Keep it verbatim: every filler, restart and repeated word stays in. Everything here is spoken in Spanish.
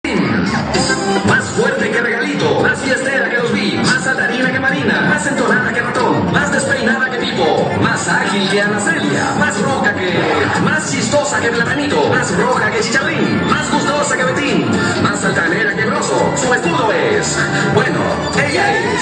Más fuerte que regalito, más fiestera que los vi, más saltarina que marina, más entonada que ratón, más despeinada que Pipo, más ágil que Ana Celia, más roca que... más chistosa que Platanito, más roja que Chicharrín, más gustosa que Betín, más altanera que Broso. Su escudo es... bueno, ella es...